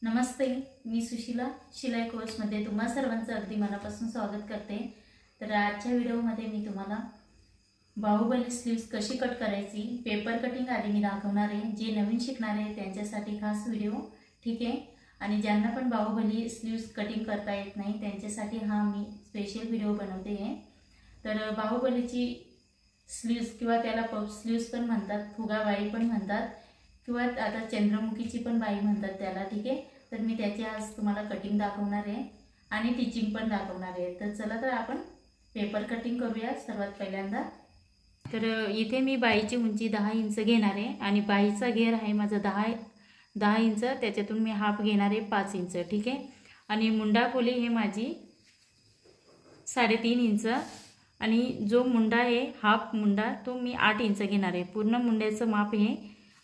नमस्ते, मी सुशीला शिलाई कोर्समध्ये तुम्हा सर्वांचं अगदी मनापासून स्वागत करते। तर आजच्या व्हिडिओमध्ये मी तुम्हाला बाहुबली स्लीव्स कशी कट करायची पेपर कटिंग आधी मी दाखवणार आहे। जे नवीन शिकणार आहे त्यांच्यासाठी खास व्हिडिओ, ठीक आहे। आणि ज्यांना पण बाहुबली स्लीव्स कटिंग करता येत नाही त्यांच्यासाठी हा मी स्पेशल व्हिडिओ बनवते आहे। तर बाहुबलीची स्लीव्स किंवा त्याला पफ स्लीव्स पण म्हणतात, फुगाबाई पण म्हणतात किंवा आता चंद्रमुखीची पण बाई म्हणतात त्याला, ठीक आहे। तर मी त्याची आज तुम्हाला कटिंग दाखवणार आहे आणि टिचिंग पण दाखवणार आहे। तर चला तर आपण पेपर कटिंग करूया सर्वात पहिल्यांदा। तर इथे मी बाईची उंची 10 इंच घेणार आहे आणि बाईचा घेर आहे माझा 10 इंच, त्याच्यातून मी हाफ घेणार आहे 5 इंच, ठीक आहे। आणि मुंडा खोली हे माझी 3.5 इंच आणि जो मुंडा आहे हाफ मुंडा तो मी 8 इंच घेणार आहे। पूर्ण मुंड्याचं माप हे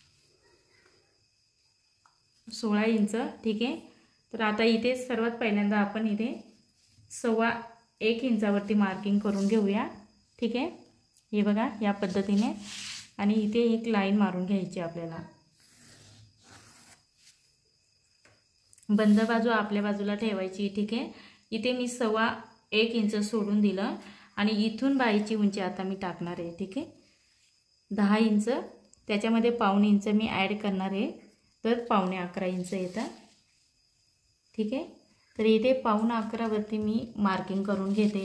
16 इंच, ठीक आहे। तर आता इथे सर्वात पहिल्यांदा आपण इथे 1.25 इंचावरती मार्किंग करून घेऊया, ठीक आहे। हे बघा या पद्धतीने आणि इथे एक लाईन मारून घ्यायची आपल्याला। बंद बाजू आपल्या बाजूला ठेवायची, ठीक आहे। इथे मी 1.25 इंच सोडून दिलं आणि इथून बाईची उंची आता मी टाकणार आहे, ठीक आहे। 10 इंच त्याच्यामध्ये 1.25 इंच मी ॲड करणार आहे, तर 11.25 इंच येतं, ठीक आहे। तर इथे 11.25 वरती मी मार्किंग करून घेते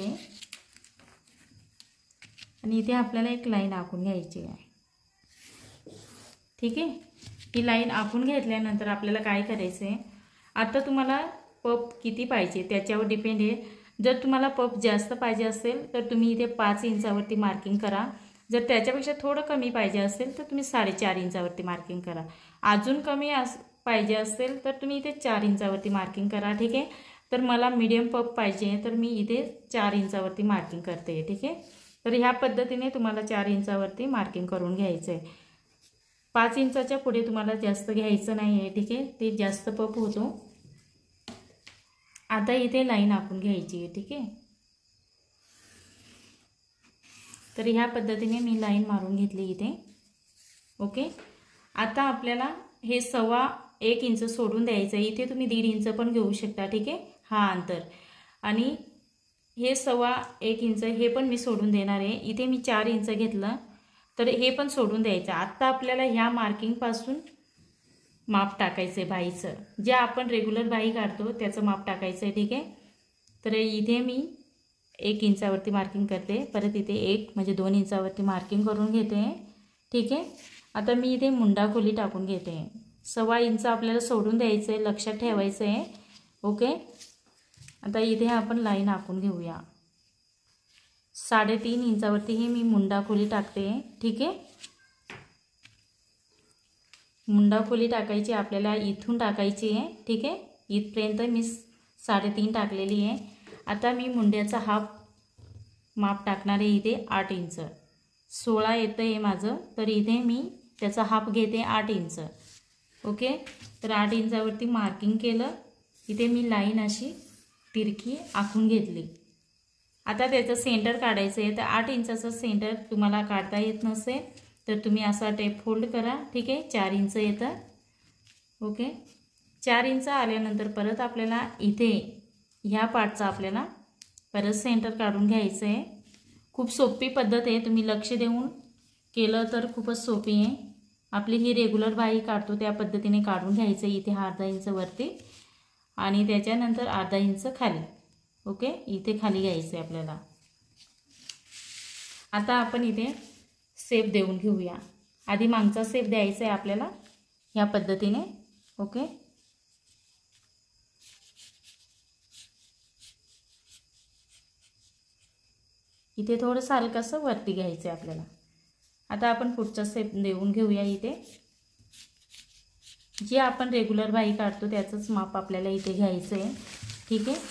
आणि इथे आपल्याला एक लाईन आखून घ्यायची आहे, ठीक आहे। ही लाईन आखून घेतल्यानंतर आपल्याला काय करायचं आहे, आता तुम्हाला पफ किती पाहिजे त्याच्यावर डिपेंड आहे। जर तुम्हाला पफ जास्त पाहिजे असेल तर तुम्ही इथे 5 इंचावरती मार्किंग करा। जर त्याच्यापेक्षा थोडं कमी पाहिजे असेल तर तुम्ही 4.5 इंचावरती मार्किंग करा। अजून कमी पाहिजे असेल तर तुम्ही इथे 4 इंचावरती मार्किंग करा, ठीक आहे। तर मला मीडियम पफ पाहिजे तर मी इथे 4 इंचावरती मार्किंग करते, ठीक आहे। तर ह्या पद्धतीने तुम्हाला 4 इंचावरती मार्किंग करून घ्यायचं आहे। 5 इंचाच्या पुढे तुम्हाला जास्त घ्यायचं नाही आहे, ठीक आहे, ते जास्त पफ होतो। आता इथे लाईन आखून घ्यायची आहे, ठीक आहे। तर ह्या पद्धतीने मी लाईन मारून घेतली इथे, ओके। आता आपल्याला हे 1.25 इंच सोडून द्यायचं आहे। इथे तुम्ही 1.5 इंच पण घेऊ शकता, ठीक आहे, हा अंतर। आणि हे 1.25 इंच हे पण मी सोडून देणार आहे। इथे मी 4 इंच घेतलं तर हे पण सोडून द्यायचं। आता आपल्याला ह्या मार्किंगपासून माप टाकायचं आहे बाईचं, जे आपण रेग्युलर बाई काढतो त्याचं माप टाकायचं आहे, ठीक आहे। तर इथे मी 1 इंचावरती मार्किंग करते, परत इथे 1 म्हणजे 2 इंचावरती मार्किंग करून घेते, ठीक आहे। आता मी इथे मुंडा खोली टाकून घेते। 1.25 इंच आपल्याला सोडून द्यायचं आहे, लक्षात ठेवायचं आहे, ओके। आता इथे आपण लाईन आखून घेऊया। 3.5 इंचावरती ही मी मुंडा खोली टाकते, ठीक आहे। मुंडा खोली टाकायची आपल्याला इथून टाकायची आहे, ठीक आहे। इथपर्यंत मी 3.5 टाकलेली आहे। आता मी मुंड्याचा हाफ माप टाकणार आहे इथे 8 इंच। 16 येतं आहे माझं, तर इथे मी त्याचा हाफ घेते 8 इंच, ओके। तर 8 इंचावरती मार्किंग केलं, इथे मी लाईन अशी तिरकी आखून घेतली। आता त्याचं सेंटर काढायचं आहे। तर 8 इंचाचं सेंटर तुम्हाला काढता येत नसेल तर तुम्ही असा टेप फोल्ड करा, ठीक आहे। 4 इंच येतं, ओके। 4 इंच आल्यानंतर परत आपल्याला इथे ह्या पार्टचा आपल्याला परत सेंटर काढून घ्यायचं आहे। खूप सोपी पद्धत आहे, तुम्ही लक्ष देऊन केलं तर खूपच सोपी आहे। आपली ही रेग्युलर बाई काढतो त्या पद्धतीने काढून घ्यायचं आहे। इथे 1/2 इंच वरती आणि त्याच्यानंतर 1/2 इंच खाली, ओके। इथे खाली घ्यायचं आहे आपल्याला। आता आपण इथे शेप देऊन घेऊया। आधी मागचा शेप द्यायचा आहे आपल्याला ह्या पद्धतीने, ओके। इथे थोडंसं हलकंसं वरती घ्यायचं आहे आपल्याला। आता आपण पुढचा शेप देऊन घेऊया। इथे जे आपण रेग्युलर बाई काढतो त्याचंच माप आपल्याला इथे घ्यायचं आहे, ठीक आहे।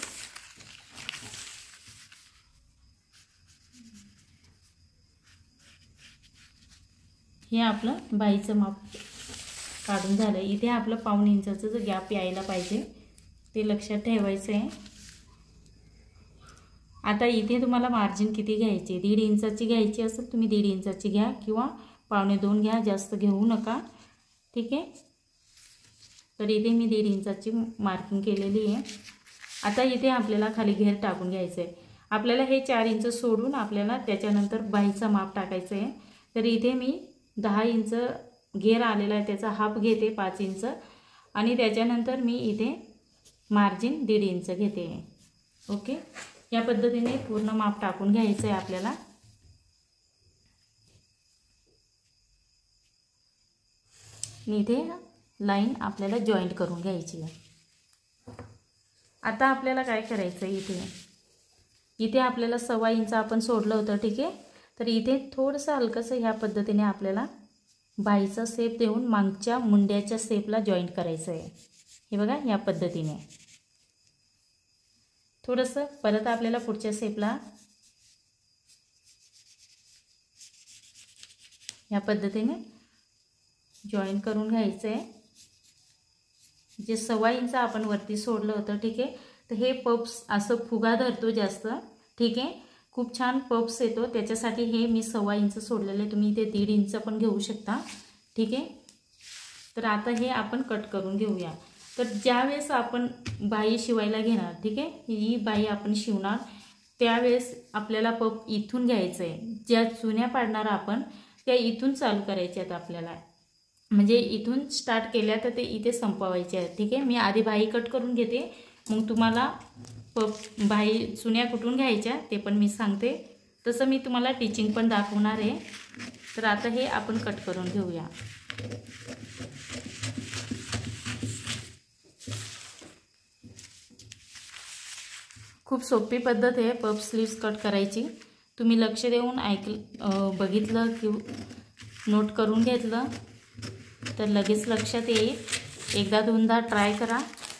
हे आपलं बाईचं माप काढून झालं। इथे आपलं 1.25 इंचाचं जो गॅप यायला पाहिजे ते लक्षात ठेवायचं आहे। आता इथे तुम्हाला मार्जिन किती घ्यायची, 1.5 इंचाची घ्यायची असेल तुम्ही 1.5 इंचाची घ्या किंवा 1.25 घ्या, जास्त घेऊ नका, ठीक आहे। तर इथे मी 1.5 इंचाची मार्किंग केलेली आहे। आता इथे आपल्याला खाली घेर टाकून घ्यायचं आहे। आपल्याला हे 4 इंच सोडून आपल्याला त्याच्यानंतर बाहीचं माप टाकायचं आहे। तर इथे मी 10 इंच घेर आलेला आहे, त्याचा हाफ घेते 5 इंच आणि त्याच्यानंतर मी इथे मार्जिन 1.5 इंच घेते। ओके, या पद्धतीने पूर्ण माप टाकून घ्यायचं आहे आपल्याला। इथे लाईन आपल्याला जॉईंट करून घ्यायची आहे। आता आपल्याला काय करायचं आहे, इथे आपल्याला 1.25 इंच आपण सोडलं होतं, ठीक आहे। तर इथे थोडंसं हलकंसं ह्या पद्धतीने आपल्याला बाहीचा शेप देऊन मागच्या मुंड्याच्या शेपला जॉईंट करायचं आहे। हे बघा, या पद्धतीने थोडंसं परत आपल्याला पुढच्या शेपला या पद्धतीने जॉईन करून घ्यायचं आहे। जे 1.25 इंच आपण वरती सोडलं होतं, ठीक आहे। तर हे पप्स असं फुगा धरतो जास्त, ठीक आहे। खूप छान पप्स येतो, त्याच्यासाठी हे मी 1.25 इंच सोडलेले, तुम्ही इथे 1.5 इंच पण घेऊ शकता, ठीक आहे। तर आता हे आपण कट करून घेऊया। तर ज्यावेळेस आपण बाही शिवायला घेणार, ठीक आहे, ही बाही आपण शिवणार त्यावेळेस आपल्याला पप इथून घ्यायचं आहे। ज्या चुन्या पाडणार आपण त्या इथून चालू करायच्यात आपल्याला, म्हणजे इथून स्टार्ट केल्या तर ते इथे संपवायचे आहेत, ठीक आहे। मी आधी बाही कट करून घेते, मग तुम्हाला बाही चुन्या कुठून घ्यायच्या ते पण मी सांगते, तसं मी तुम्हाला टिचिंग पण दाखवणार आहे। तर आता हे आपण कट करून घेऊया। खूप सोपी पद्धत आहे पफ स्लीव्स कट करायची। तुम्ही लक्ष देऊन बघितलं की नोट करून घेतलं तर लगेच लक्षात येईल। एकदा दोनदा ट्राय करा।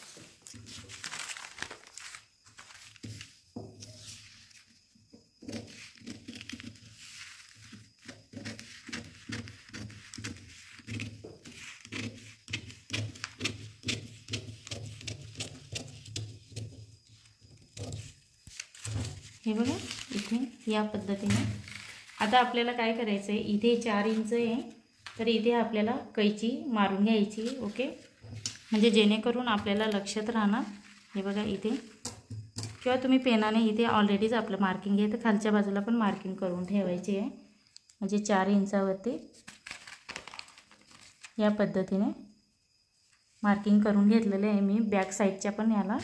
हे बघा, इथे या पद्धतीने आता आपल्याला काय करायचं आहे, इथे 4 इंच आहे, तर इथे आपल्याला कैची मारून घ्यायची। ओके, म्हणजे जेणेकरून आपल्याला लक्षात राहणार। हे बघा इथे, किंवा तुम्ही पेनाने इथे ऑलरेडीच आपलं मार्किंग आहे, तर खालच्या बाजूला पण मार्किंग करून ठेवायची आहे। म्हणजे 4 इंचावरती या पद्धतीने मार्किंग करून घेतलेले आहे मी बॅक साईडच्या पण याला।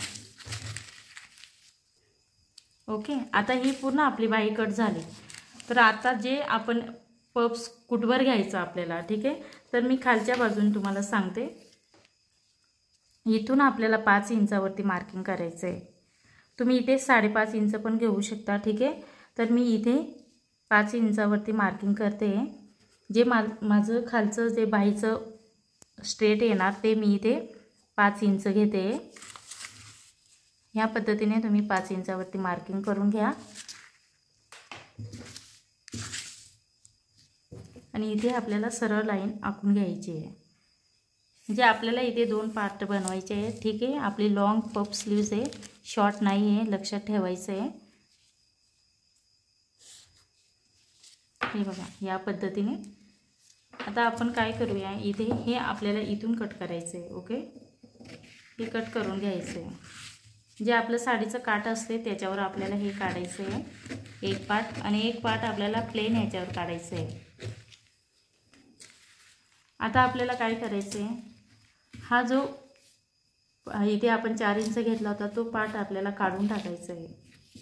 ओके, आता ही पूर्ण आपली बाही कट झाली। तर आता जे आपण पप्स कुठवर घ्यायचं आपल्याला, ठीक आहे। तर मी खालच्या बाजून तुम्हाला सांगते, इथून आपल्याला 5 इंचावरती मार्किंग करायचं आहे। तुम्ही इथे 5.5 इंच पण घेऊ शकता, ठीक आहे। तर मी इथे 5 इंचावरती मार्किंग करते। जे माझं खालचं जे बाहीचं स्ट्रेट येणार ते मी इथे 5 इंच घेते। ह्या पद्धतीने तुम्ही 5 इंचावरती मार्किंग करून घ्या आणि इथे आपल्याला सरळ लाईन आखून घ्यायची आहे। म्हणजे आपल्याला इथे 2 पार्ट बनवायचे आहेत, ठीक आहे। आपली लॉंग पफ स्लीव्स आहे, शॉर्ट नाही आहे, लक्षात ठेवायचं आहे। हे बघा, या पद्धतीने आता आपण काय करूया, इथे हे आपल्याला इथून कट करायचं आहे। ओके, हे कट करून घ्यायचं आहे। जे आपलं साडीचं काठ असते त्याच्यावर आपल्याला हे काढायचं आहे एक पार्ट, आणि एक पार्ट आपल्याला प्लेन ह्याच्यावर काढायचं आहे। आता आपल्याला काय करायचं आहे, हा जो इथे आपण 4 इंच घेतला होता तो पार्ट आपल्याला काढून टाकायचा आहे।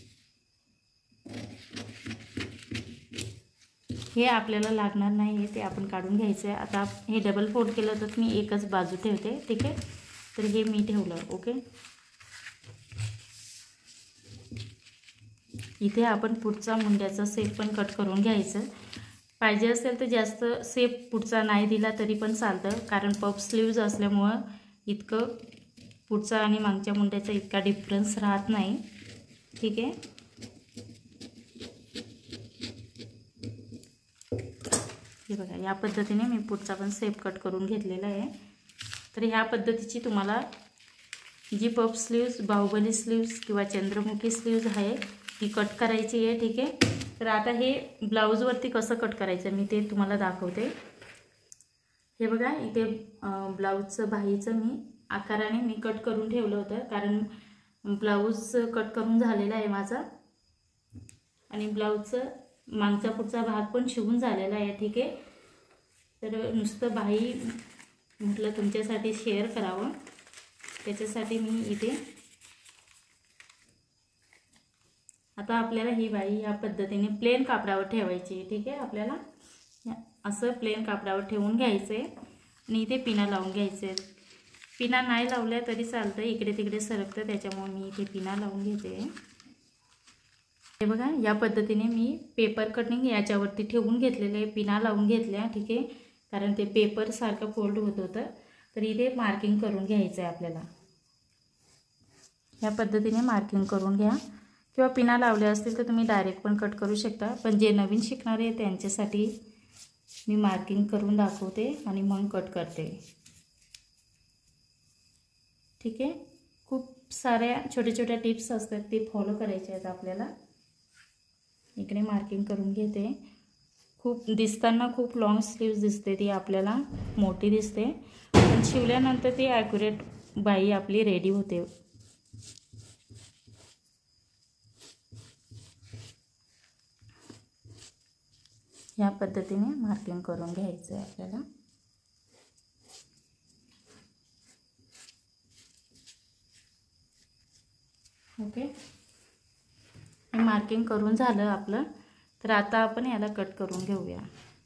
हे आपल्याला लागणार नाही आहे, ते आपण काढून घ्यायचं आहे। आता हे डबल फोल्ड केलं तर मी एकच बाजू ठेवते, ठीक आहे। तर हे मी ठेवलं। ओके, इथे आपण पुढचा मुंड्याचा शेप पण कट करून घ्यायचं। पाहिजे असेल तर जास्त शेप पुढचा नाही दिला तरी पण चालतं, कारण पफ स्लीव्ज असल्यामुळं इतकं पुढचा आणि मागच्या मुंड्याचा इतका डिफरन्स राहत नाही, ठीक आहे। हे बघा, या पद्धतीने मी पुढचा पण शेप कट करून घेतलेला आहे। तर ह्या पद्धतीची तुम्हाला जी पफ स्लीव्स, बाहुबली स्लीव्स किंवा चंद्रमुखी स्लीव्स आहे ती कट करायची आहे, ठीक आहे। तर आता हे ब्लाऊजवरती कसं कट करायचं मी ते तुम्हाला दाखवते। हे बघा, इथे ब्लाऊजचं बाहीचं मी आकाराने मी कट करून ठेवलं होतं, कारण ब्लाऊज कट करून झालेला आहे माझा आणि ब्लाऊजचं मागचा पुढचा भाग पण शिवून झालेला आहे. ठीक आहे, तर नुसतं बाही म्हटलं तुमच्यासाठी शेअर करावं, त्याच्यासाठी मी इथे आता आपल्याला ही बाही या पद्धतीने प्लेन कापडावर ठेवायची. ठीक आहे, आपल्याला असं प्लेन कापडावर ठेवून घ्यायचं आहे आणि इथे पिना लावून घ्यायचे. पिना नाही लावल्या तरी चालतं, इकडे तिकडे सरकतं, त्याच्यामुळे मी इथे पिना लावून घेते. हे बघा, या पद्धतीने मी पेपर कटिंग याच्यावरती ठेवून घेतलेले, पिना लावून घेतल्या. ठीक आहे, कारण ते पेपर सारखं फोल्ड होत होतं, तर इथे मार्किंग करून घ्यायचं आहे आपल्याला. या पद्धतीने मार्किंग करून घ्या, किंवा पिना लावल्या असतील तर तुम्ही डायरेक्ट पण कट करू शकता, पण जे नवीन शिकणारे आहेत त्यांच्यासाठी मी मार्किंग करून दाखवते आणि मग कट करते. ठीक आहे, खूप साऱ्या छोट्या छोट्या टिप्स असतात, ते फॉलो करायचे आहेत आपल्याला. इकडे मार्किंग करून घेते. खूप दिसताना खूप लॉंग स्लीव्ज दिसते, ती आपल्याला मोठी दिसते, पण शिवल्यानंतर ती ॲक्युरेट बाही आपली रेडी होते. या पद्धतीने मार्किंग करून घ्यायचं आहे आपल्याला. ओके, मार्किंग करून झालं आपलं, तर आता आपण याला कट करून घेऊया.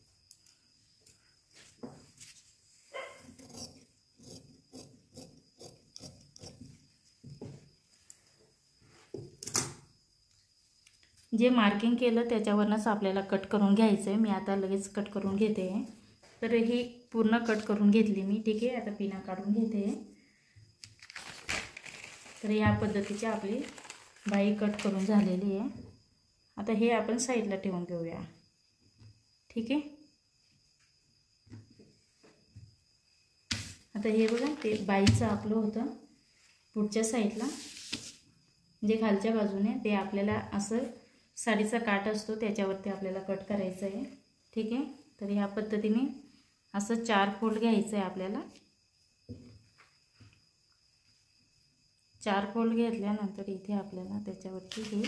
जे मार्किंग केलं त्याच्यावरच आपल्याला कट करून घ्यायचं आहे. मी आता लगेच कट करून घेते. तर ही पूर्ण कट करून घेतली मी. ठीक आहे, आता पिना काढून घेते. तर या पद्धतीची आपली बाही कट करून झालेली आहे. आता हे आपण साईडला ठेवून घेऊया. ठीक आहे, आता हे बघा, ते बाईचं आपलं होतं पुढच्या साईडला, म्हणजे खालच्या बाजूने, ते आपल्याला असं साडीचा काठ असतो त्याच्यावरती आपल्याला कट करायचं आहे. ठीक आहे, तर ह्या पद्धतीने असं 4 फोल्ड घ्यायचं आहे आपल्याला. 4 फोल्ड घेतल्यानंतर इथे आपल्याला त्याच्यावरती हे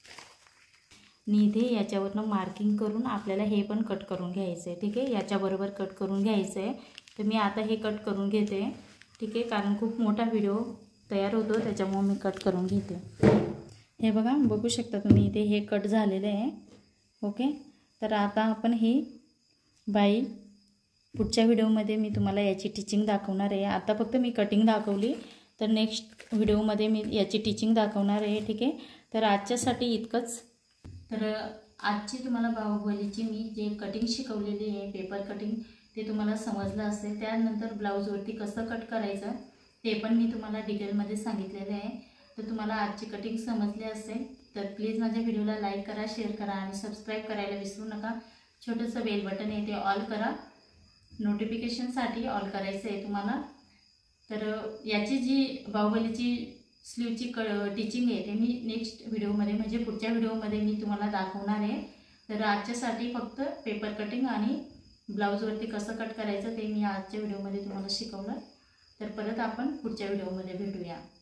इथे याच्यावरनं मार्किंग करून आपल्याला हे पण कट करून घ्यायचं आहे. ठीक आहे, याच्याबरोबर कट करून घ्यायचं आहे. तर मी आता हे कट करून घेते. ठीक आहे, कारण खूप मोठा व्हिडिओ तयार होतो, त्याच्यामुळे मी कट करून घेते. हे बघा, बघू शकता तुम्ही इथे हे कट झालेलं आहे. ओके, तर आता आपण ही बाई पुढच्या व्हिडिओमध्ये मी तुम्हाला याची टिचिंग दाखवणार आहे. आता फक्त मी कटिंग दाखवली, तर नेक्स्ट व्हिडिओमध्ये मी याची टिचिंग दाखवणार आहे. ठीक आहे, तर आजच्यासाठी इतकंच. तर आजची तुम्हाला बाहुबलीची मी जे कटिंग शिकवलेली आहे, पेपर कटिंग, ते तुम्हाला समजलं असेल. त्यानंतर ब्लाऊजवरती कसं कट करायचं ते पण मी तुम्हाला डिटेलमध्ये सांगितलेलं आहे. तर तुम्हाला आजची कटिंग समजली असेल तर प्लीज माझ्या व्हिडिओला लाईक करा, शेअर करा आणि सबस्क्राईब करायला विसरू नका. छोटंसं बेल बटन आहे ते ऑल करा, नोटिफिकेशनसाठी ऑल करायचं आहे तुम्हाला. तर याची जी बाहुबलीची स्लीवची टिचिंग आहे ते मी नेक्स्ट व्हिडिओमध्ये, म्हणजे पुढच्या व्हिडिओमध्ये मी तुम्हाला दाखवणार आहे. तर आजच्यासाठी फक्त पेपर कटिंग आणि ब्लाऊजवरती कसं कट करायचं ते मी आजच्या व्हिडिओमध्ये तुम्हाला शिकवलं. तर परत आपण पुढच्या व्हिडिओमध्ये भेटूया.